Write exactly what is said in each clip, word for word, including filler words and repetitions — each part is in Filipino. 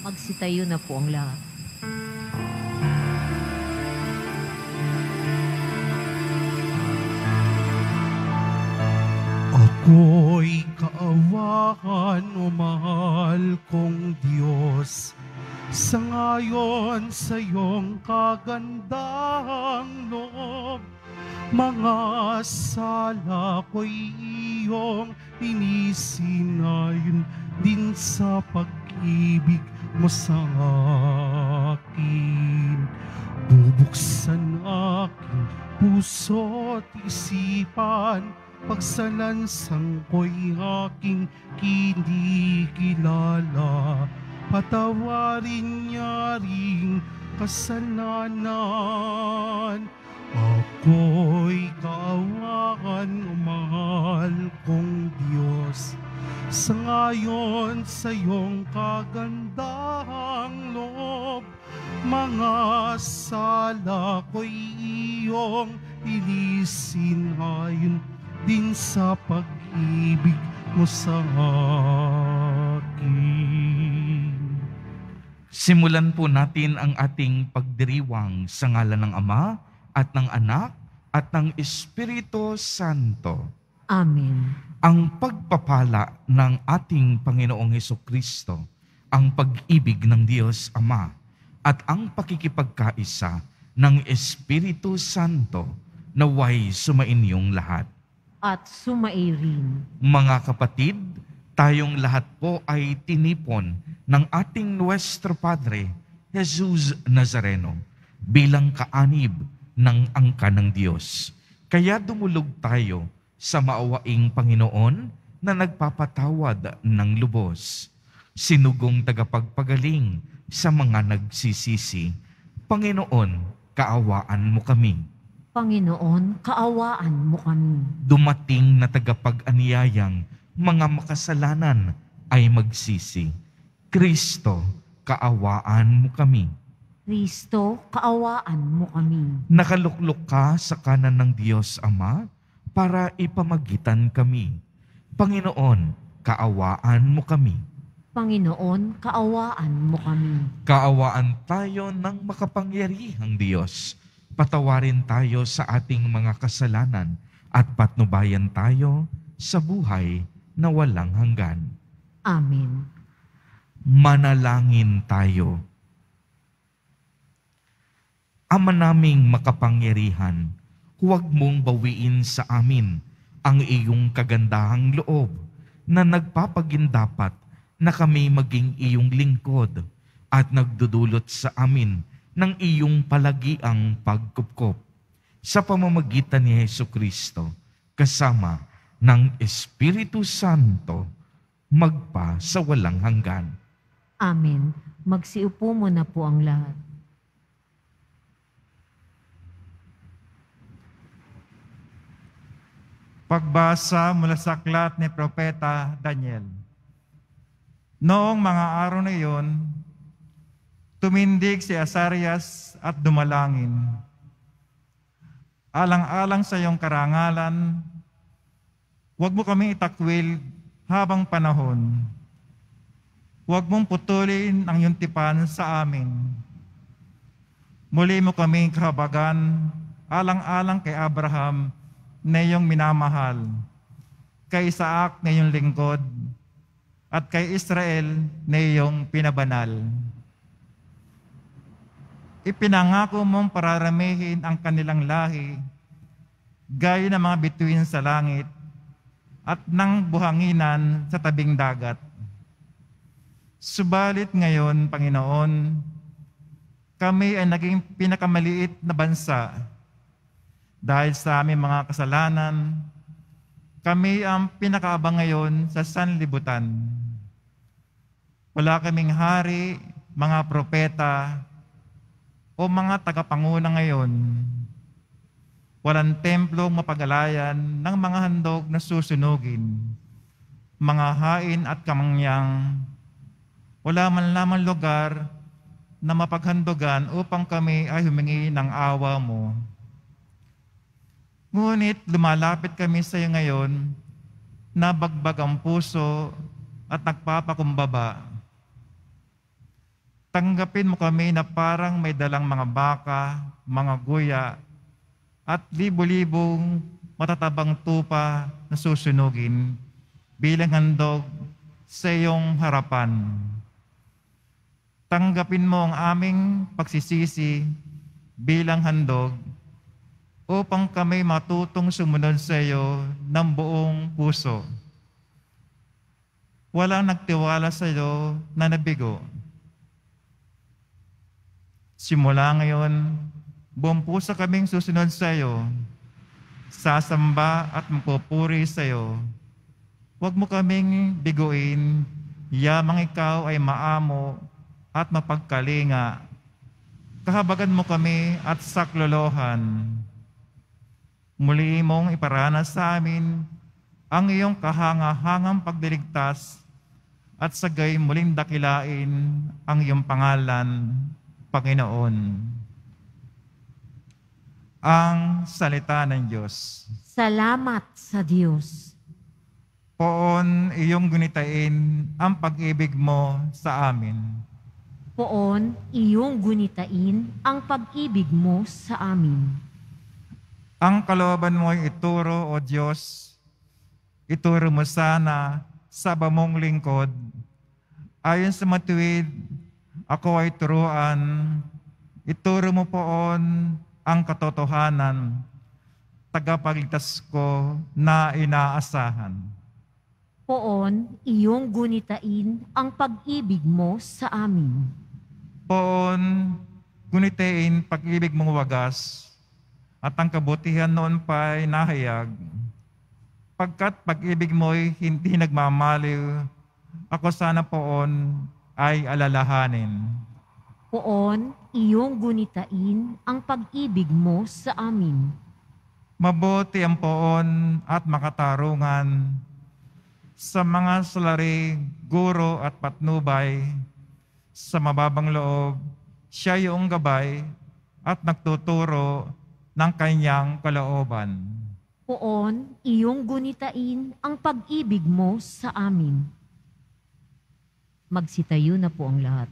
Magsitayo na po ang lahat. Ako'y kaawakan, o mahal kong Diyos, sa ngayon sa iyong kagandahang loob. Mga sala ko'y iyong inisinayon din sa pag-ibig mo sa akin. Bubuksan aking puso't isipan, pagsalansang ko'y aking kinikilala. Patawarin niya ring kasalanan. Ako'y kaawakan, o mahal kong Diyos, sa ngayon sa iyong kagandahang loob. Mga sala ko'y iyong inisinayon din sa pag-ibig mo sa akin. Simulan po natin ang ating pagdiriwang sa ngalan ng Ama at ng Anak at ng Espiritu Santo. Amen. Ang pagpapala ng ating Panginoong Hesukristo, ang pag-ibig ng Diyos Ama, at ang pakikipagkaisa ng Espiritu Santo naway sumainyong lahat. At sumairin. Mga kapatid, tayong lahat po ay tinipon ng ating Nuestro Padre, Jesus Nazareno, bilang kaanib ng angka ng Diyos. Kaya dumulog tayo sa maawaing Panginoon na nagpapatawad ng lubos. Sinugong tagapagpagaling sa mga nagsisisi. Panginoon, kaawaan mo kami. Panginoon, kaawaan mo kami. Dumating na tagapag-aniyayang mga makasalanan ay magsisi. Kristo, kaawaan mo kami. Kristo, kaawaan mo kami. Nakaluklok ka sa kanan ng Diyos Ama para ipamagitan kami. Panginoon, kaawaan mo kami. Panginoon, kaawaan mo kami. Kaawaan tayo ng makapangyarihang Diyos. Patawarin tayo sa ating mga kasalanan at patnubayan tayo sa buhay na walang hanggan. Amen. Manalangin tayo. Ama naming makapangyarihan, huwag mong bawiin sa amin ang iyong kagandahang loob na nagpapagindapat na kami maging iyong lingkod at nagdudulot sa amin ng iyong palagiang pagkupkop sa pamamagitan ni Hesukristo kasama ng Espiritu Santo magpa sa walang hanggan. Amen. Magsiupo mo na po ang lahat. Pagbasa mula sa aklat ni Propeta Daniel. Noong mga araw na iyon, tumindig si Azarias at dumalangin. Alang-alang sa iyong karangalan, huwag mo kami itakwil habang panahon. Huwag mong putulin ang iyong tipan sa amin. Muli mo kami kahabagan, alang-alang kay Abraham na iyong minamahal, kay Isaac na iyong lingkod, at kay Israel na iyong pinabanal. Ipinangako mong pararamihin ang kanilang lahi, gaya ng mga bituin sa langit, at ng buhanginan sa tabing dagat. Subalit ngayon, Panginoon, kami ay naging pinakamaliit na bansa. Dahil sa aming mga kasalanan, kami ang pinakaabang ngayon sa sanlibutan. Wala kaming hari, mga propeta, o mga tagapanguna ngayon. Walang templong mapagalayan ng mga handog na susunugin, mga hain at kamangyang. Wala man lamang lugar na mapaghandogan upang kami ay humingi ng awa mo. Ngunit lumalapit kami sa iyo ngayon na bagbag ang puso at nagpapakumbaba. Tanggapin mo kami na parang may dalang mga baka, mga guya, at libo-libong matatabang tupa na susunugin bilang handog sa iyong harapan. Tanggapin mo ang aming pagsisisi bilang handog upang kami matutong sumunod sa iyo ng buong puso. Walang nagtiwala sa iyo na nabigo. Simula ngayon, buong puso kaming susunod sa iyo, sasamba at magpupuri sa iyo. Huwag mo kaming biguin, yamang ikaw ay maamo at mapagkalinga. Kahabagan mo kami at saklolohan. Muli mong iparanas sa amin ang iyong kahanga-hangang pagliligtas at sagay muling dakilain ang iyong pangalan, Panginoon. Ang salita ng Diyos. Salamat sa Diyos. Poon iyong gunitain ang pag-ibig mo sa amin. Poon iyong gunitain ang pag-ibig mo sa amin. Ang kalooban mo ay ituro, O Diyos. Ituro mo sana sa bamong lingkod. Ayon sa matuwid, ako ay turuan. Ituro mo poon ang katotohanan, tagapagligtas ko na inaasahan. Poon iyong gunitain ang pag-ibig mo sa amin. Poon, gunitain pag-ibig mong wagas, at ang kabutihan noon pa'y nahayag. Pagkat pag-ibig mo'y hindi nagmamaliw, ako sana poon ay alalahanin. Poon iyong gunitain ang pag-ibig mo sa amin. Mabuti ang poon at makatarungan sa mga salari, guro at patnubay. Sa mababang loob, siya yung gabay at nagtuturo ng kanyang kalooban. Poon iyong gunitain ang pag-ibig mo sa amin. Magsitayo na po ang lahat.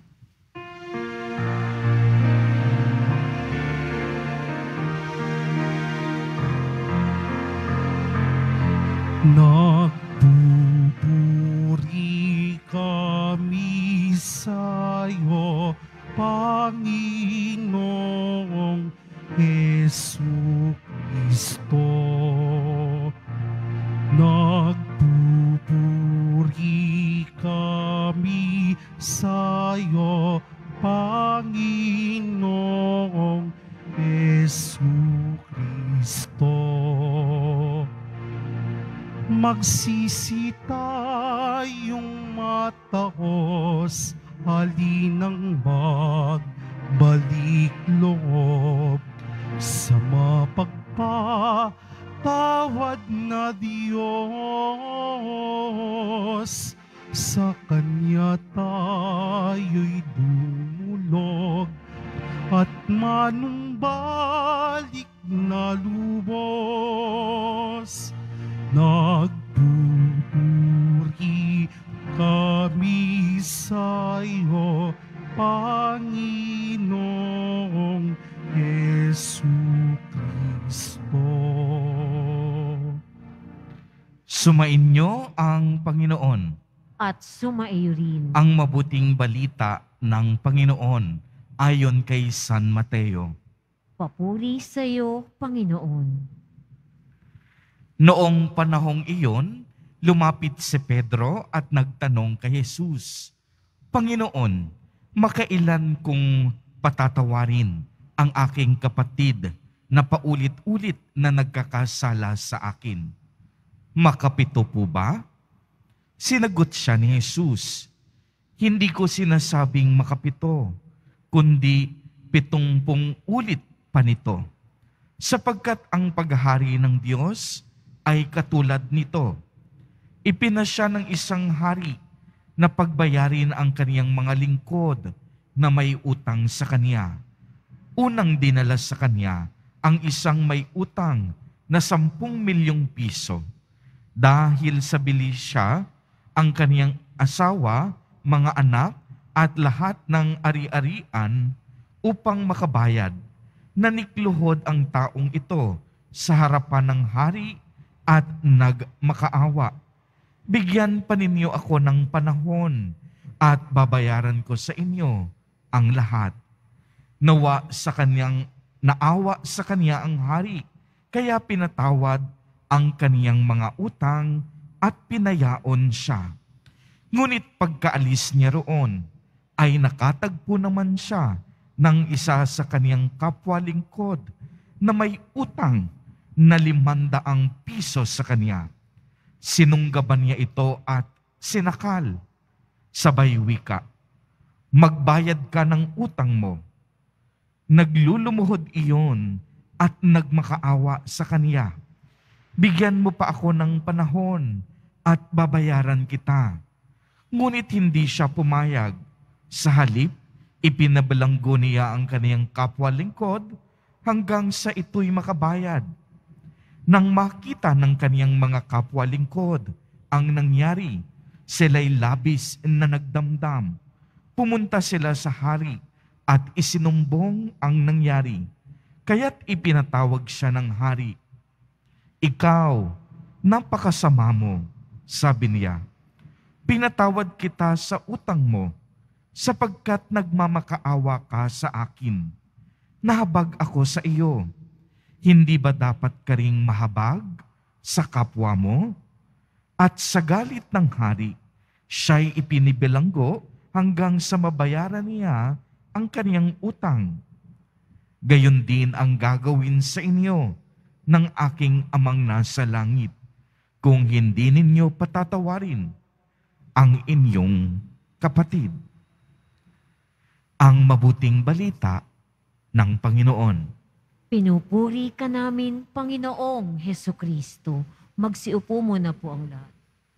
Nagpupuri kami sa'yo, Panginoong Jesucristo. Nagpupuri kami sa'yo, Panginoong Jesucristo. Magsisi tayong mataos, halinang magbalik loob sa mapagpatawad na Diyos. Sa Kanya tayo'y dumulog at manumbalik na lubos. Nagpupuri kami sa'yo, Panginoong Jesucristo. Sumainyo ang Panginoon. At sumaiyo rin. Ang mabuting balita ng Panginoon ayon kay San Mateo. Papuri sa iyo, Panginoon. Noong panahong iyon, lumapit si Pedro at nagtanong kay Jesus, Panginoon, makailan kong patatawarin ang aking kapatid na paulit-ulit na nagkakasala sa akin? Makapito po ba? Sinagot siya ni Jesus, hindi ko sinasabing makapito, kundi pitungpung ulit pa nito. Sapagkat ang paghahari ng Diyos ay katulad nito. Ipinasya ng isang hari na pagbayarin ang kaniyang mga lingkod na may utang sa kaniya. Unang dinala sa kaniya ang isang may utang na sampung milyong piso. Dahil sa bilis siya, ang kaniyang asawa, mga anak at lahat ng ari-arian upang makabayad. Nanikluhod ang taong ito sa harapan ng hari at nagmakaawa. Bigyan pa ninyo ako ng panahon at babayaran ko sa inyo ang lahat. Nawa sa kanyang naawa sa kanya ang hari, kaya pinatawad ang kaniyang mga utang at pinayaon siya. Ngunit pagkaalis niya roon, ay nakatagpo naman siya ng isa sa kaniyang kapwa-lingkod na may utang na limandaang piso sa kanya. Sinunggaban niya ito at sinakal. Sabay wika, magbayad ka ng utang mo. Naglulumuhod iyon at nagmakaawa sa kaniya. Bigyan mo pa ako ng panahon at babayaran kita. Ngunit hindi siya pumayag. Sa halip, ipinabalanggo niya ang kaniyang kapwa-lingkod hanggang sa ito'y makabayad. Nang makita ng kaniyang mga kapwa-lingkod ang nangyari, sila'y labis na nagdamdam. Pumunta sila sa hari at isinumbong ang nangyari. Kaya't ipinatawag siya ng hari. Ikaw, napakasama mo, sabi niya. Pinatawad kita sa utang mo, sapagkat nagmamakaawa ka sa akin. Nahabag ako sa iyo. Hindi ba dapat ka ring mahabag sa kapwa mo? At sa galit ng hari, siya'y ipinibilanggo hanggang sa mabayaran niya ang kaniyang utang. Gayon din ang gagawin sa inyo ng aking amang nasa langit kung hindi ninyo patatawarin ang inyong kapatid. Ang mabuting balita ng Panginoon. Pinupuri ka namin, Panginoong Heso Kristo. Magsiupo muna po ang lahat.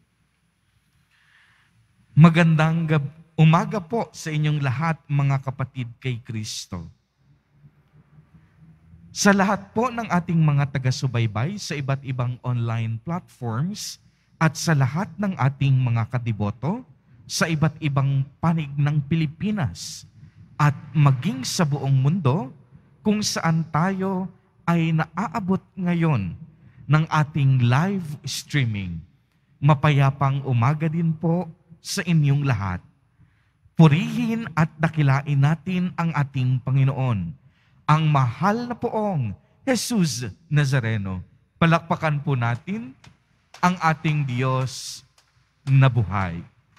Magandang gab- umaga po sa inyong lahat, mga kapatid kay Kristo. Sa lahat po ng ating mga taga-subaybay sa iba't ibang online platforms at sa lahat ng ating mga kadiboto sa iba't ibang panig ng Pilipinas at maging sa buong mundo kung saan tayo ay naaabot ngayon ng ating live streaming. Mapayapang umaga din po sa inyong lahat. Purihin at dakilain natin ang ating Panginoon, ang mahal na poong Jesus Nazareno. Palakpakan po natin ang ating Diyos na buhay.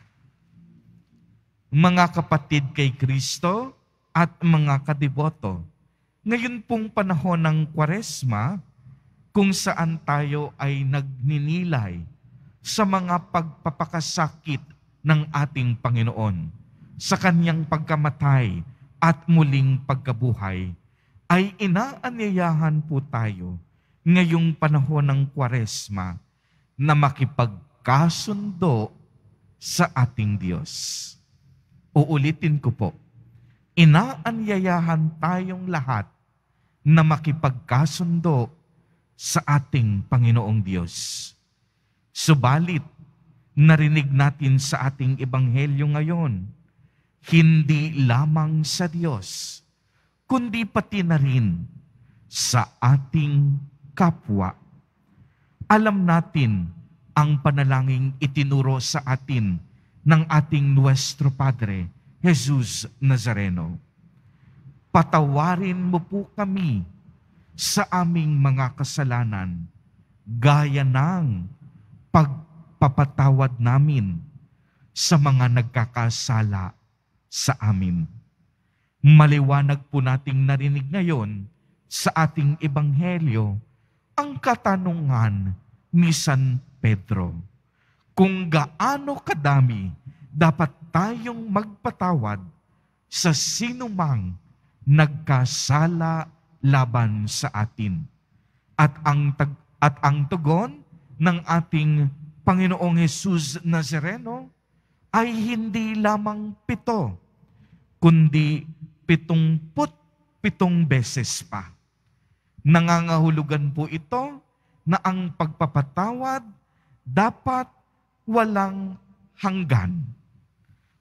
Mga kapatid kay Kristo at mga kadiboto, ngayon pong panahon ng Kwaresma, kung saan tayo ay nagninilay sa mga pagpapakasakit ng ating Panginoon, sa kanyang pagkamatay at muling pagkabuhay, ay inaanyayahan po tayo ngayong panahon ng Kwaresma na makipagkasundo sa ating Diyos. Uulitin ko po, inaanyayahan tayong lahat na makipagkasundo sa ating Panginoong Diyos. Subalit, narinig natin sa ating ebanghelyo ngayon, hindi lamang sa Diyos, kundi pati na rin sa ating kapwa. Alam natin ang panalangin itinuro sa atin ng ating Nuestro Padre, Jesus Nazareno. Patawarin mo po kami sa aming mga kasalanan, gaya ng pagpapatawad namin sa mga nagkakasala sa amin. Maliwanag po nating narinig ngayon sa ating ebanghelyo ang katanungan ni San Pedro. Kung gaano kadami dapat tayong magpatawad sa sinumang nagkasala laban sa atin. At ang tag- at ang tugon ng ating Panginoong Jesus Nazareno ay hindi lamang pito, kundi pitungput pitong beses pa. Nangangahulugan po ito na ang pagpapatawad dapat walang hanggan.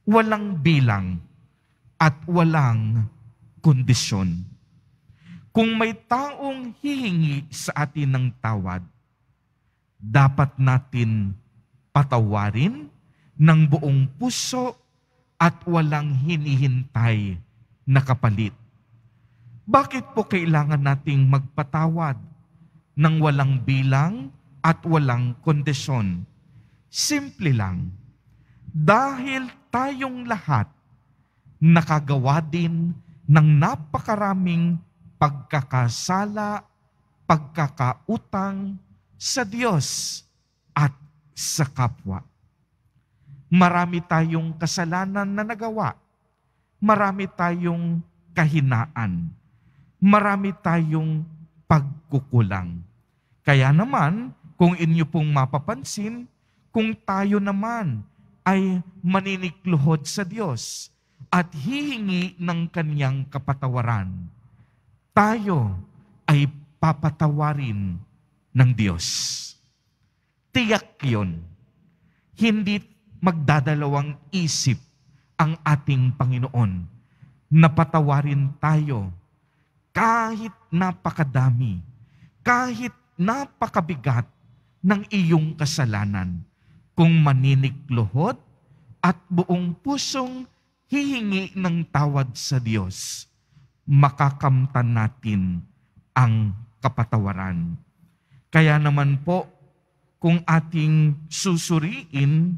walang bilang, at walang kondisyon. Kung may taong hihingi sa atin ng tawad, dapat natin patawarin ng buong puso at walang hinihintay na kapalit. Bakit po kailangan nating magpatawad ng walang bilang at walang kondisyon? Simple lang. Dahil tayong lahat nakagawa din ng napakaraming pagkakasala, pagkakautang sa Diyos at sa kapwa. Marami tayong kasalanan na nagawa. Marami tayong kahinaan. Marami tayong pagkukulang. Kaya naman, kung inyo pong mapapansin, kung tayo naman ay maninikluhod sa Diyos at hihingi ng Kanyang kapatawaran, tayo ay papatawarin ng Diyos. Tiyak yun. Hindi magdadalawang isip ang ating Panginoon na patawarin tayo kahit napakadami, kahit napakabigat ng iyong kasalanan, kung maninikluhod at buong pusong hihingi ng tawad sa Diyos, makakamtan natin ang kapatawaran. Kaya naman po, kung ating susuriin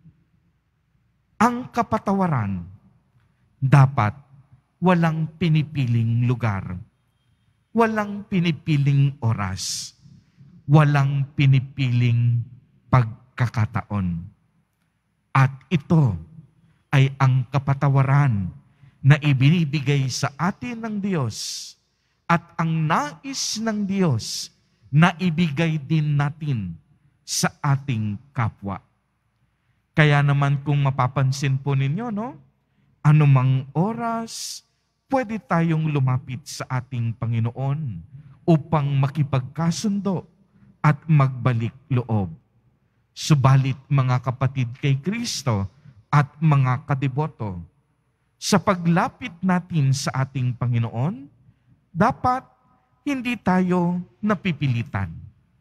ang kapatawaran, dapat walang pinipiling lugar, walang pinipiling oras, walang pinipiling pagkakataon. At ito ay ang kapatawaran na ibinibigay sa atin ng Diyos at ang nais ng Diyos na ibigay din natin sa ating kapwa. Kaya naman kung mapapansin po ninyo, no, anumang oras, pwede tayong lumapit sa ating Panginoon upang makipagkasundo at magbalik loob. Subalit mga kapatid kay Kristo at mga kadeboto, sa paglapit natin sa ating Panginoon, dapat hindi tayo napipilitan.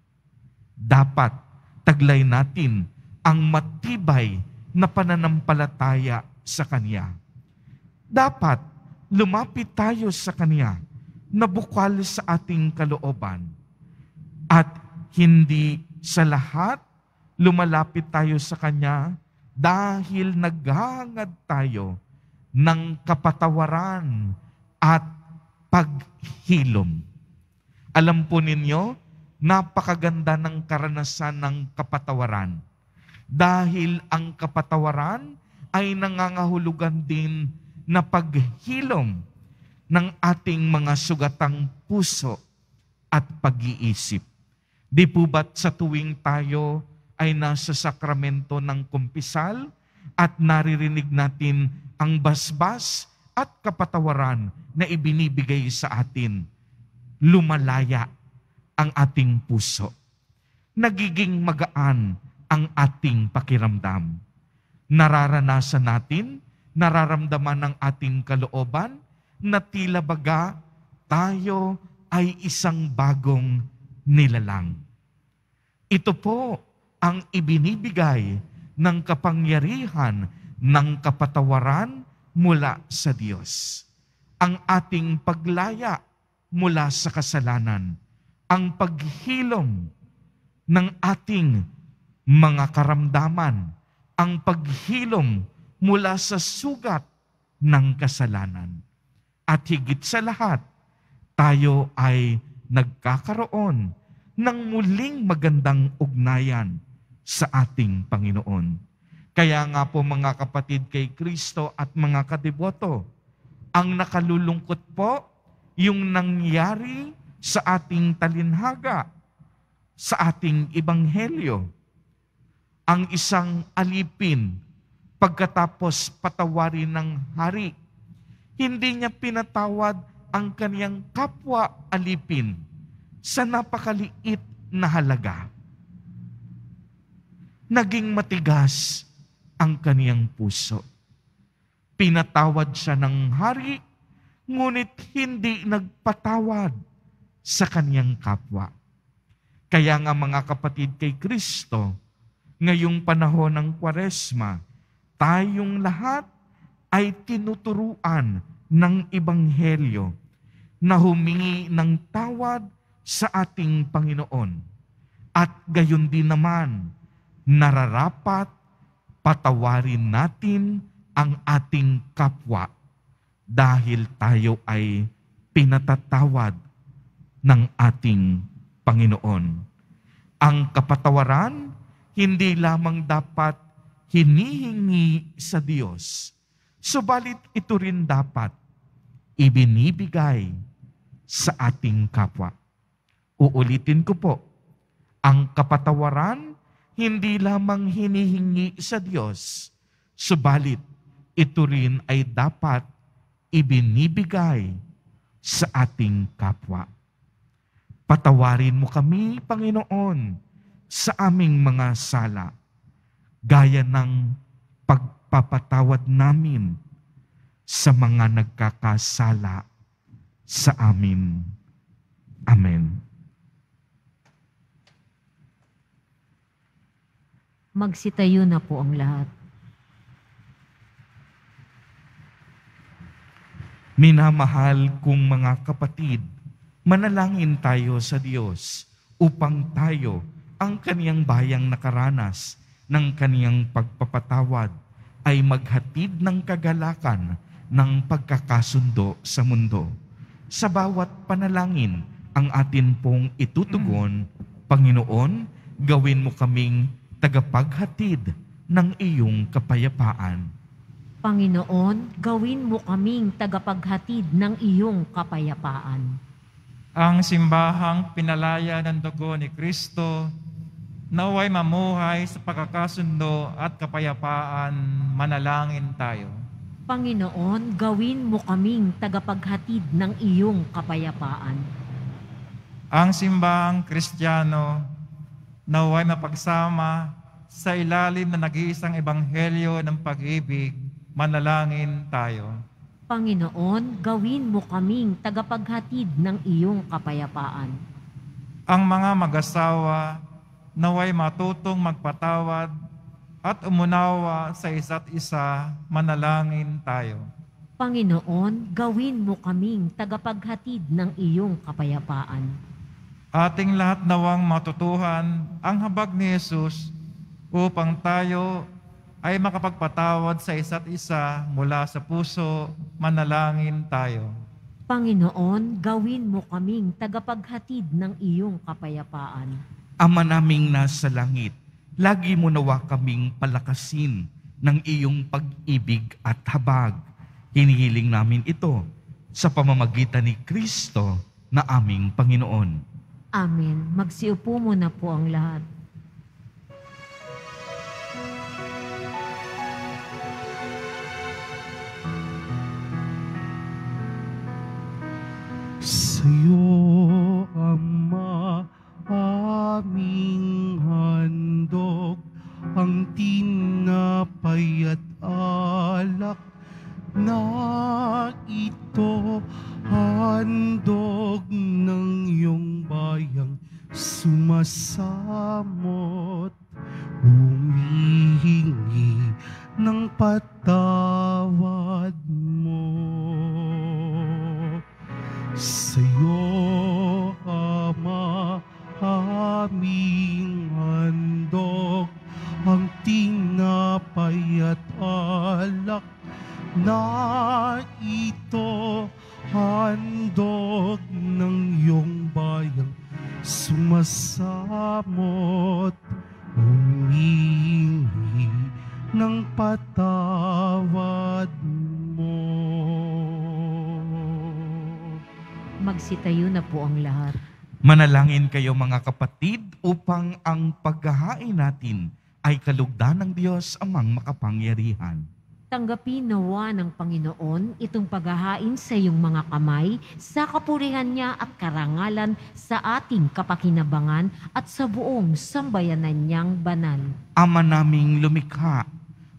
Dapat taglay natin ang matibay na pananampalataya sa Kanya. Dapat lumapit tayo sa Kanya na bukal sa ating kalooban. At hindi sa lahat lumalapit tayo sa Kanya dahil naghahangad tayo ng kapatawaran at paghilom. Alam po ninyo, napakaganda ng karanasan ng kapatawaran. Dahil ang kapatawaran ay nangangahulugan din na paghilom ng ating mga sugatang puso at pag-iisip. Di po ba't sa tuwing tayo ay nasa sakramento ng kumpisal at naririnig natin ang basbas at kapatawaran na ibinibigay sa atin, lumalaya ang ating puso. Nagiging magaan ang ating pakiramdam. Nararanasan natin, nararamdaman ng ating kalooban na tila baga tayo ay isang bagong nilalang. Ito po ang ibinibigay ng kapangyarihan ng kapatawaran mula sa Diyos. Ang ating paglaya mula sa kasalanan, ang paghilom ng ating mga karamdaman, ang paghilom mula sa sugat ng kasalanan. At higit sa lahat, tayo ay nagkakaroon ng muling magandang ugnayan sa ating Panginoon. Kaya nga po mga kapatid kay Kristo at mga kadeboto, ang nakalulungkot po yung nangyari sa ating talinhaga, sa ating ebanghelyo. Ang isang alipin, pagkatapos patawarin ng hari, hindi niya pinatawad ang kaniyang kapwa alipin sa napakaliit na halaga. Naging matigas ang kaniyang puso. Pinatawad siya ng hari, ngunit hindi nagpatawad sa kaniyang kapwa. Kaya nga mga kapatid kay Kristo, ngayong panahon ng Kwaresma, tayong lahat ay tinuturuan ng Ebanghelyo na humingi ng tawad sa ating Panginoon. At gayon din naman, nararapat patawarin natin ang ating kapwa dahil tayo ay pinatatawad ng ating Panginoon. Ang kapatawaran hindi lamang dapat hinihingi sa Diyos, subalit ito rin dapat ibinibigay sa ating kapwa. Uulitin ko po, ang kapatawaran hindi lamang hinihingi sa Diyos, subalit ito rin ay dapat ibinibigay sa ating kapwa. Patawarin mo kami, Panginoon, sa aming mga sala, gaya ng pagpapatawad namin sa mga nagkakasala sa amin. Amen. Magsitayo na po ang lahat. Minamahal kong mga kapatid, manalangin tayo sa Diyos upang tayo ang kaniyang bayang nakaranas ng kaniyang pagpapatawad ay maghatid ng kagalakan ng pagkakasundo sa mundo. Sa bawat panalangin ang atin pong itutugon, Panginoon, gawin mo kaming tagapaghatid ng iyong kapayapaan. Panginoon, gawin mo kaming tagapaghatid ng iyong kapayapaan. Ang simbahang pinalaya ng dugo ni Kristo, naway mamuhay sa pagkakasundo at kapayapaan, manalangin tayo. Panginoon, gawin mo kaming tagapaghatid ng iyong kapayapaan. Ang simbahang Kristiyano, naway mapagsama sa ilalim na nag-iisang ebanghelyo ng pag-ibig, manalangin tayo. Panginoon, gawin mo kaming tagapaghatid ng iyong kapayapaan. Ang mga mag-asawa, naway matutong magpatawad at umunawa sa isa't isa, manalangin tayo. Panginoon, gawin mo kaming tagapaghatid ng iyong kapayapaan. Ating lahat nawang matutuhan ang habag ni Jesus upang tayo ay makapagpatawad sa isa't isa mula sa puso, manalangin tayo. Panginoon, gawin mo kaming tagapaghatid ng iyong kapayapaan. Ama naming nasa langit, lagi mo nawa kaming palakasin ng iyong pag-ibig at habag. Hinihiling namin ito sa pamamagitan ni Kristo na aming Panginoon. Amen. Magsiupo muna po ang lahat. Sa'yo, Ama, aming handog, ang tinapay at alak na ito, handog ng iyong bayang sumasamot, humihingi ng patawad mo. Sa'yo, Ama, aming handog, ang tinapay at alak na ito, handog ng iyong bayang sumasamot, humingi ng patawad mo. Magsitayo na po ang lahat. Manalangin kayo mga kapatid upang ang paghahain natin ay kalugdan ng Diyos amang makapangyarihan. Tanggapin nawa ng Panginoon itong paghahain sa iyong mga kamay sa kapurihan niya at karangalan sa ating kapakinabangan at sa buong sambayanan niyang banal. Ama naming lumikha,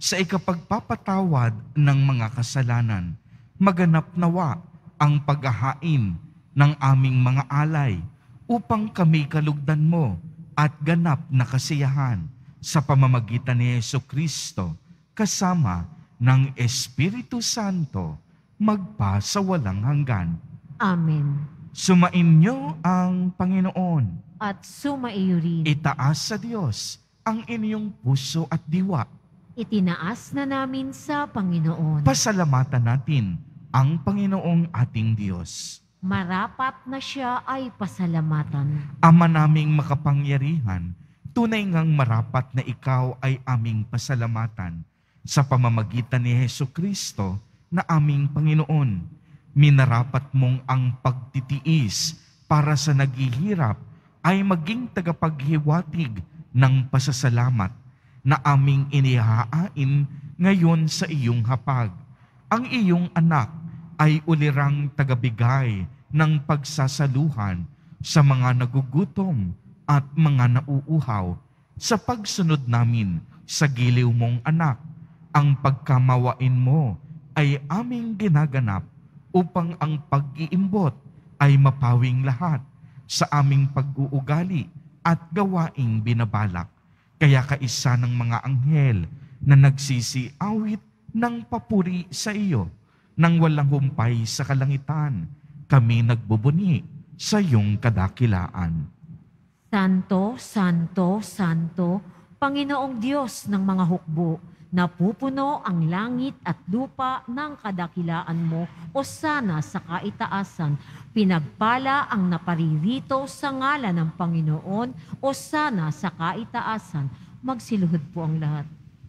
sa ikapagpapatawad ng mga kasalanan. Maganap nawa ang paghahain ng aming mga alay upang kami kalugdan mo at ganap na kasiyahan sa pamamagitan ni Jesucristo kasama ng Espiritu Santo magpa sa walang hanggan. Amen. Sumainyo ang Panginoon. At sumaiyo rin. Itaas sa Diyos ang inyong puso at diwa. Itinaas na namin sa Panginoon. Pasalamatan natin ang Panginoong ating Diyos. Marapat na siya ay pasalamatan. Ama naming makapangyarihan, tunay ngang marapat na ikaw ay aming pasalamatan sa pamamagitan ni Jesucristo na aming Panginoon. Minarapat mong ang pagtitiis para sa naghihirap ay maging tagapaghiwatig ng pasasalamat na aming inihahain ngayon sa iyong hapag. Ang iyong anak ay ulirang tagabigay ng pagsasaluhan sa mga nagugutom at mga nauuhaw sa pagsunod namin sa giliw mong anak. Ang pagkamawain mo ay aming ginaganap upang ang pag-iimbot ay mapawing lahat sa aming pag-uugali at gawaing binabalak. Kaya kaisa ng mga anghel na nagsisiawit ng papuri sa iyo, nang walang humpay sa kalangitan, kami nagbubuni sa iyong kadakilaan. Santo, Santo, Santo, Panginoong Diyos ng mga hukbo, napupuno ang langit at lupa ng kadakilaan mo o sana sa kaitaasan. Pinagpala ang naparirito sa ngalan ng Panginoon o sana sa kaitaasan. Magsiluhod po ang lahat.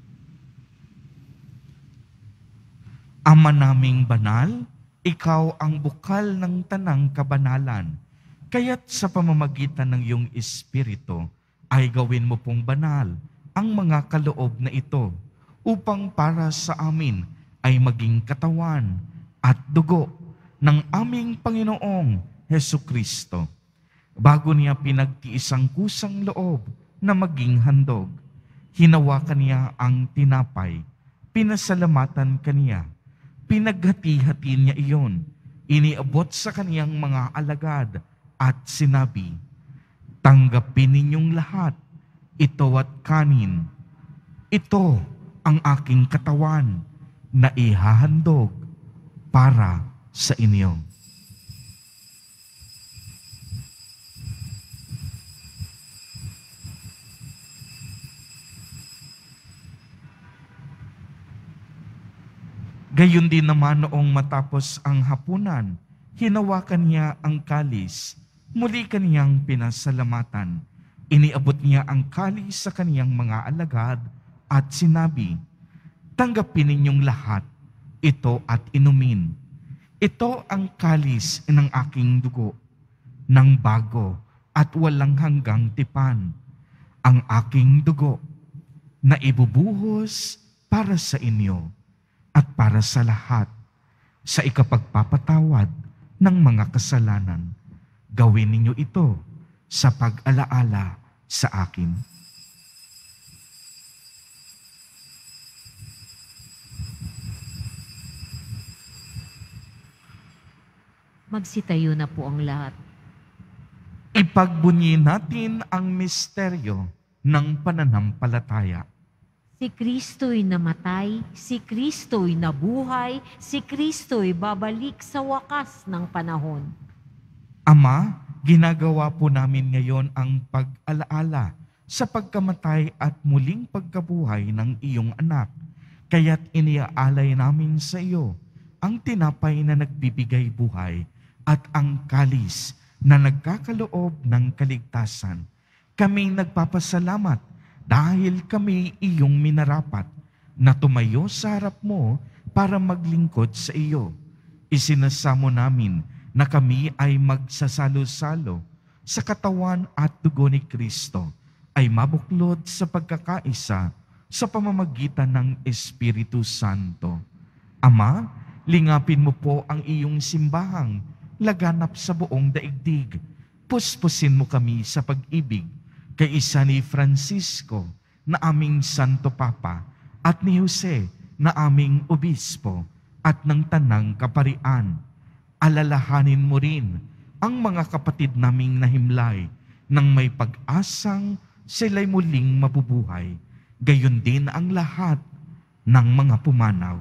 Ama naming banal, ikaw ang bukal ng tanang kabanalan. Kaya't sa pamamagitan ng iyong Espiritu ay gawin mo pong banal ang mga kaloob na ito upang para sa amin ay maging katawan at dugo ng aming Panginoong Hesukristo. Bago niya pinagtiis ang kusang loob na maging handog, hinawakan niya ang tinapay, pinasalamatan kaniya, pinaghati-hati niya iyon, iniabot sa kaniyang mga alagad at sinabi, "Tanggapin ninyong lahat, ito at kanin. Ito ang aking katawan na ihahandog para sa inyo." Gayon din naman noong matapos ang hapunan, hinawakan niya ang kalis, muli kaniyang pinasalamatan. Iniabot niya ang kalis sa kaniyang mga alagad at sinabi, "Tanggapin ninyong lahat, ito at inumin. Ito ang kalis ng aking dugo, ng bago at walang hanggang tipan, ang aking dugo na ibubuhos para sa inyo at para sa lahat sa ikapagpapatawad ng mga kasalanan. Gawin ninyo ito sa pag-alaala sa akin." Magsitayo na po ang lahat. Ipagbunyi natin ang misteryo ng pananampalataya. Si Kristo'y namatay, si Kristo'y nabuhay, si Kristo'y babalik sa wakas ng panahon. Ama, ginagawa po namin ngayon ang pag-alaala sa pagkamatay at muling pagkabuhay ng iyong anak. Kaya't iniaalay namin sa iyo ang tinapay na nagbibigay buhay at ang kalis na nagkakaloob ng kaligtasan. Kami nagpapasalamat dahil kami iyong minarapat na tumayo sa harap mo para maglingkod sa iyo. Isinasamo namin na kami ay magsasalo-salo sa katawan at dugo ni Kristo ay mabuklod sa pagkakaisa sa pamamagitan ng Espiritu Santo. Ama, lingapin mo po ang iyong simbahang laganap sa buong daigdig. Puspusin mo kami sa pag-ibig kay isa ni Francisco na aming Santo Papa at ni Jose na aming obispo at ng tanang kaparian. Alalahanin mo rin ang mga kapatid naming nahimlay nang may pag-asang sila'y muling mabubuhay. Gayon din ang lahat ng mga pumanaw.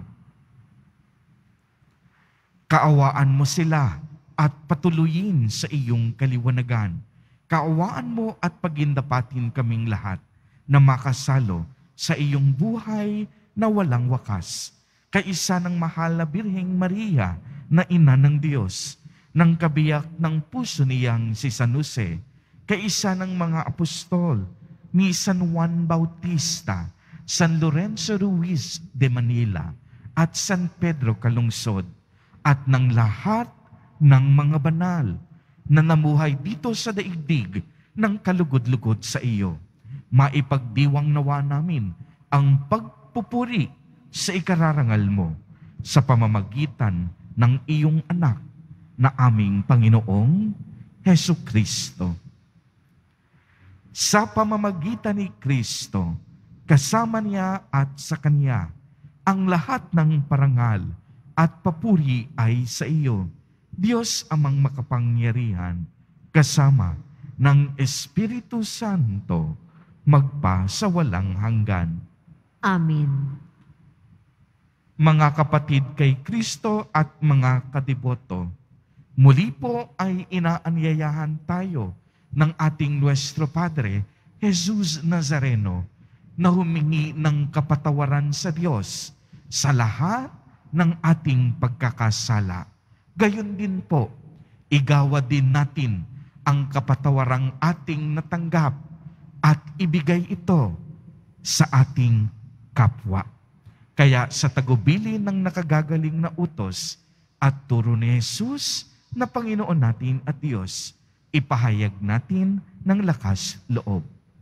Kaawaan mo sila at patuloyin sa iyong kaliwanagan. Kaawaan mo at pagindapatin kaming lahat na makasalo sa iyong buhay na walang wakas. Kaisa ng mahal na Birheng Maria na ina ng Diyos, ng kabiyak ng puso niyang si San Jose, kaisa ng mga apostol ni San Juan Bautista, San Lorenzo Ruiz de Manila, at San Pedro Calungsod, at ng lahat ng mga banal na namuhay dito sa daigdig ng kalugod-lugod sa iyo. Maipagdiwang nawa namin ang pagpupuri sa ikararangal mo sa pamamagitan ng iyong anak na aming Panginoong Hesu Kristo. Sa pamamagitan ni Kristo, kasama niya at sa Kanya, ang lahat ng parangal at papuri ay sa iyo, Diyos amang makapangyarihan, kasama ng Espiritu Santo, magpa sa walang hanggan. Amen. Mga kapatid kay Kristo at mga kadiboto, muli po ay inaanyayahan tayo ng ating Nuestro Padre, Jesus Nazareno, na humingi ng kapatawaran sa Diyos sa lahat ng ating pagkakasala. Gayon din po, igawa din natin ang kapatawarang ating natanggap at ibigay ito sa ating kapwa. Kaya sa tagubili ng nakagagaling na utos at turo ni Jesus na Panginoon natin at Diyos, ipahayag natin ng lakas loob.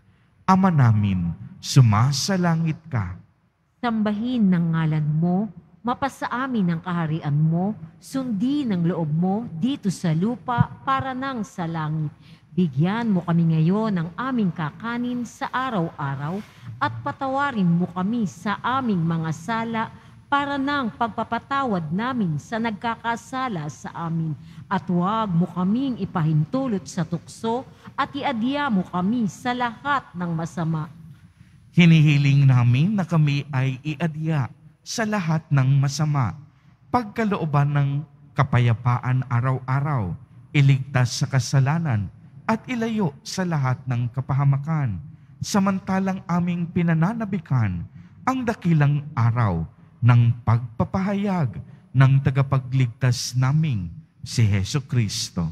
Ama namin, sumasalangit ka. Sambahin ng ngalan mo, mapasa amin ang kaharian mo, sundin ang loob mo dito sa lupa para nang sa langit. Bigyan mo kami ngayon ng aming kakanin sa araw-araw at patawarin mo kami sa aming mga sala para nang pagpapatawad namin sa nagkakasala sa amin. At huwag mo kaming ipahintulot sa tukso at iadya mo kami sa lahat ng masama. Hinihiling namin na kami ay iadya sa lahat ng masama, pagkalooban ng kapayapaan araw-araw, iligtas sa kasalanan, at ilayo sa lahat ng kapahamakan, samantalang aming pinananabikan ang dakilang araw ng pagpapahayag ng tagapagligtas naming si Hesu Kristo.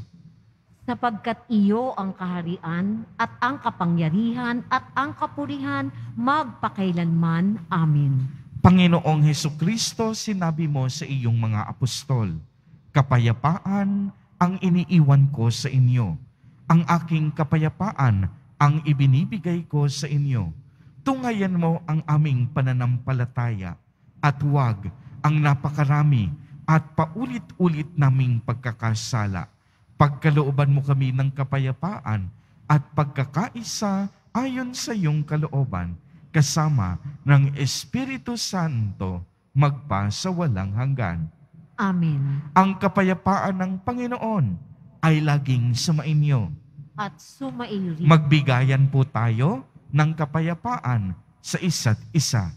Sapagkat iyo ang kaharian at ang kapangyarihan at ang kapurihan magpakailanman. Amen. Panginoong Hesu Kristo, sinabi mo sa iyong mga apostol, kapayapaan ang iniiwan ko sa inyo. Ang aking kapayapaan ang ibinibigay ko sa inyo. Tungayan mo ang aming pananampalataya at huwag ang napakarami at paulit-ulit naming pagkakasala. Pagkalooban mo kami ng kapayapaan at pagkakaisa ayon sa iyong kalooban, kasama ng Espiritu Santo, magpa sa walang hanggan. Amen. Ang kapayapaan ng Panginoon ay laging sumainyo. At sumairi. Magbigayan po tayo ng kapayapaan sa isa't isa.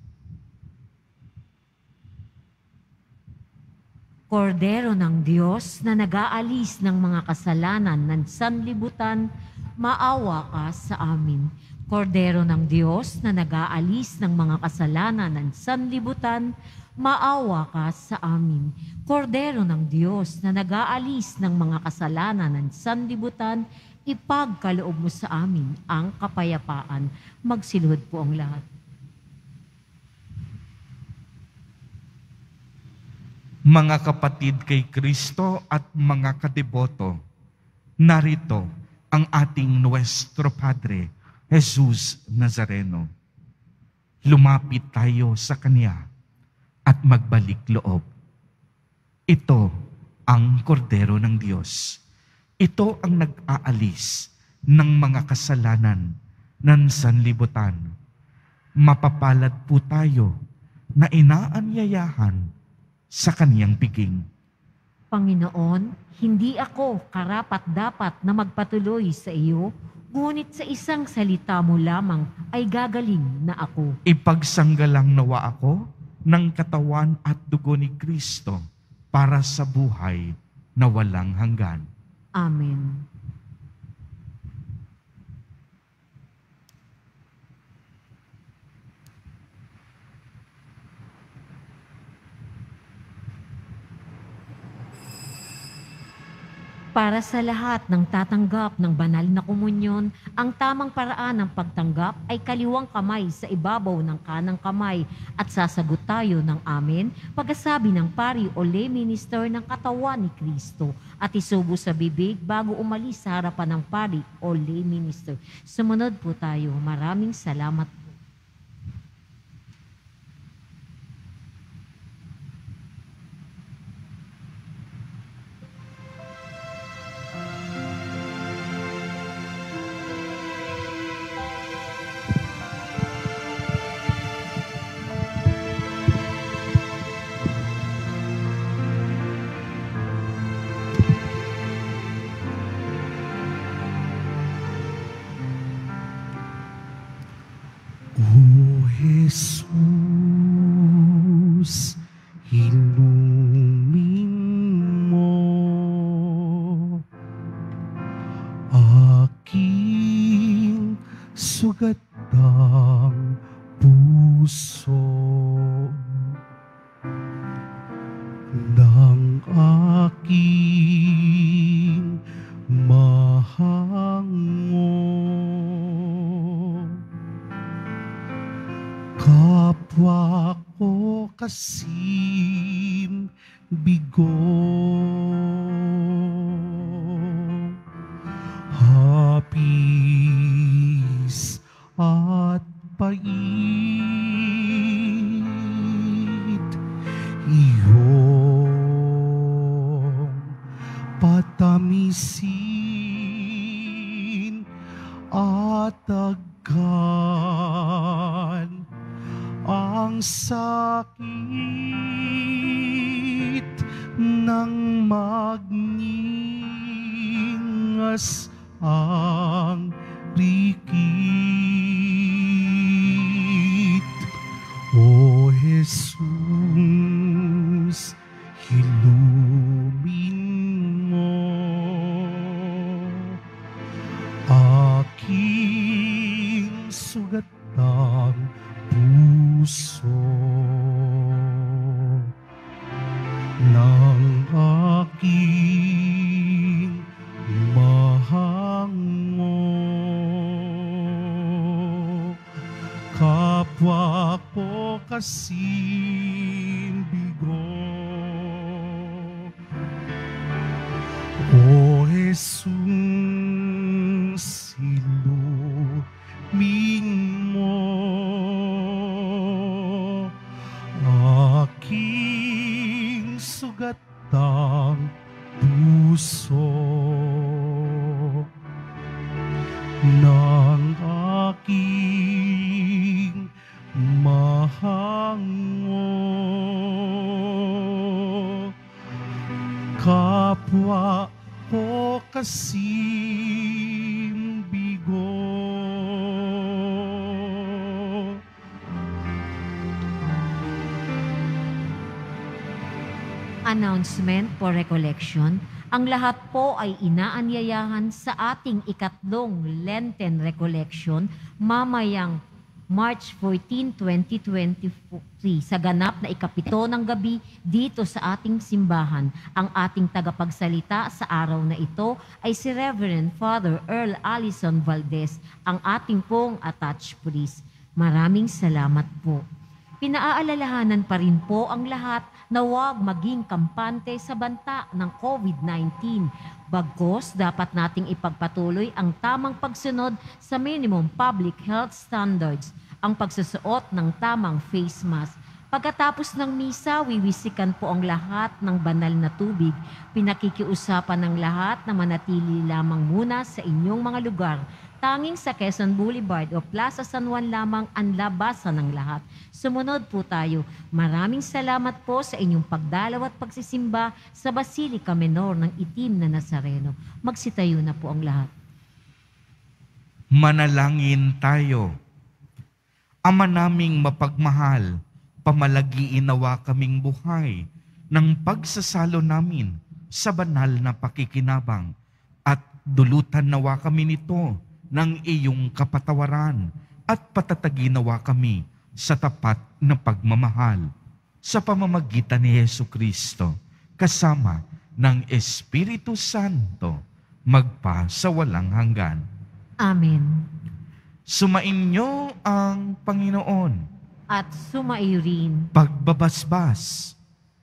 Kordero ng Diyos na nag-aalis ng mga kasalanan ng sanlibutan, maawa ka sa amin. Kordero ng Diyos na nag-aalis ng mga kasalanan ng sanlibutan, maawa ka sa amin. Kordero ng Diyos na nag-aalis ng mga kasalanan ng sanlibutan, ipagkaloob mo sa amin ang kapayapaan. Magsiluhod po ang lahat. Mga kapatid kay Kristo at mga kadeboto, narito ang ating Nuestro Padre, Jesus Nazareno. Lumapit tayo sa Kanya at magbalik loob. Ito ang kordero ng Diyos. Ito ang nag-aalis ng mga kasalanan ng sanlibutan. Mapapalad po tayo na inaanyayahan sa kaniyang piging. Panginoon, hindi ako karapat-dapat na magpatuloy sa iyo, ngunit sa isang salita mo lamang ay gagaling na ako. Ipagsanggalang nawa ako ng katawan at dugo ni Kristo para sa buhay na walang hanggan. Amen. Para sa lahat ng tatanggap ng banal na komunyon, ang tamang paraan ng pagtanggap ay kaliwang kamay sa ibabaw ng kanang kamay at sasagot tayo ng amen pagkasabi ng pari o lay minister ng katawan ni Kristo at isubo sa bibig bago umalis sa harapan ng pari o lay minister. Sumunod po tayo. Maraming salamat po. O Jesus, inumin mo aking sugatang puso ng aking mahango. Kapwa ko kasim bigo, hapis at pait, iyong patamisin at agkan ang sakit ng magningas ang rikit. O Jesus, hilumin mo aking sugatang puso ng aking mahango. Kapwa ko kasim bigo, O Jesus, ilumin mo aking sugatang puso ng aking mahango. Kapwa ko kasim bigo, Announcement for recollection. Ang lahat po ay inaanyayahan sa ating ikatlong Lenten Recollection mamayang March fourteenth, twenty twenty-three sa ganap na ikapito ng gabi dito sa ating simbahan. Ang ating tagapagsalita sa araw na ito ay si Reverend Father Earl Allison Valdez, ang ating pong attached priest. Maraming salamat po. Pinaaalalahanan pa rin po ang lahat na huwag maging kampante sa banta ng COVID nineteen. Bagkus, dapat nating ipagpatuloy ang tamang pagsunod sa minimum public health standards, ang pagsusuot ng tamang face mask. Pagkatapos ng misa, wiwisikan po ang lahat ng banal na tubig. Pinakikiusapan ng lahat na manatili lamang muna sa inyong mga lugar. Tanging sa Quezon Boulevard o Plaza San Juan lamang ang labasan ng lahat. Sumunod po tayo. Maraming salamat po sa inyong pagdalaw at pagsisimba sa Basilica Menor ng Itim na Nazareno. Magsitayo na po ang lahat. Manalangin tayo. Ama naming mapagmahal, pamalagiin nawa kaming buhay ng pagsasalo namin sa banal na pakikinabang at dulutan nawa kami nito ng iyong kapatawaran at patatagin nawa kami sa tapat na pagmamahal sa pamamagitan ni Jesucristo kasama ng Espiritu Santo magpa sa walang hanggan. Amen. Sumainyo ang Panginoon. At sumaiyo rin. Pagbabasbas.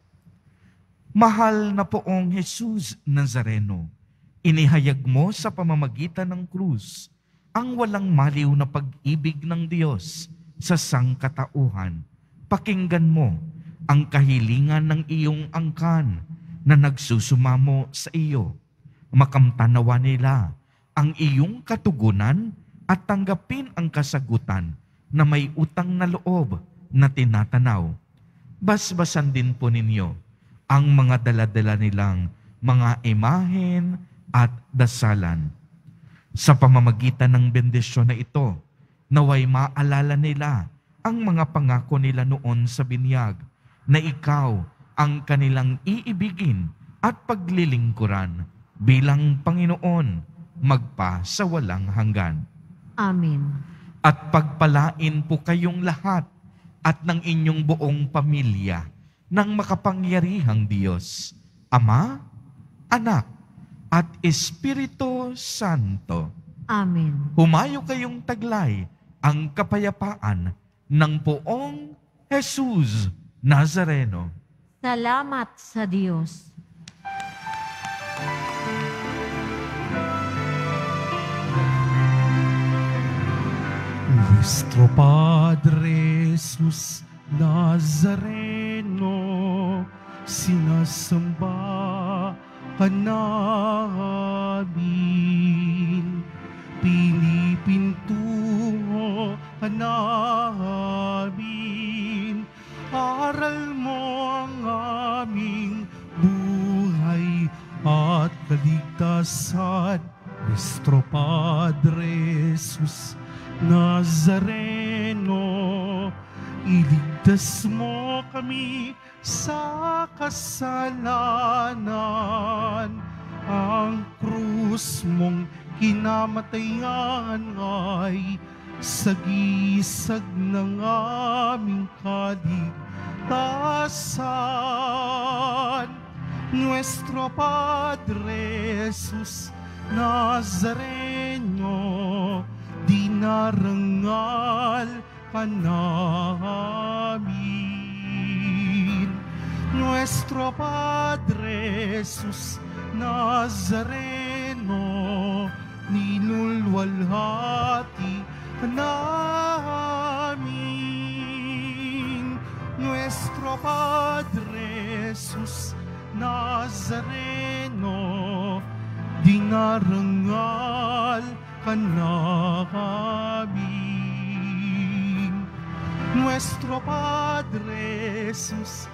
Mahal na poong Jesus Nazareno, inihayag mo sa pamamagitan ng krus ang walang maliw na pag-ibig ng Diyos sa sangkatauhan. Pakinggan mo ang kahilingan ng iyong angkan na nagsusumamo sa iyo. Makamtanawa nila ang iyong katugunan at tanggapin ang kasagutan na may utang na loob na tinatanaw. Basbasan din po ninyo ang mga daladala nilang mga imahen at dasalan. Sa pamamagitan ng bendisyon na ito, naway maalala nila ang mga pangako nila noon sa binyag na ikaw ang kanilang iibigin at paglilingkuran bilang Panginoon magpa sa walang hanggan. Amen. At pagpalain po kayong lahat at ng inyong buong pamilya ng makapangyarihang Diyos, Ama, Anak, at Espiritu Santo. Amen. Humayo kayong taglay ang kapayapaan ng poong Jesus Nazareno. Salamat sa Diyos. Nuestro Padre Jesus Nazareno, sinasamba ka namin, pinipintungo ka namin, aral mo ang aming buhay at kaligtasan. Nuestro Padre Jesus Nazareno, iligtas mo kami sa kasalanan. Ang krus mong kinamatayan ay sagisag ng aming kaligtasan. Nuestro Padre Jesus Nazareno, dinarangal ka namin. Nuestro Padre Jesus Nazareno, nilulwalhati ka namin. Nuestro Padre Jesus Nazareno, dinarangal ka namin. Nuestro Padre Jesus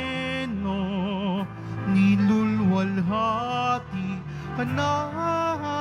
Nazareno, nilulwalhati ka namin.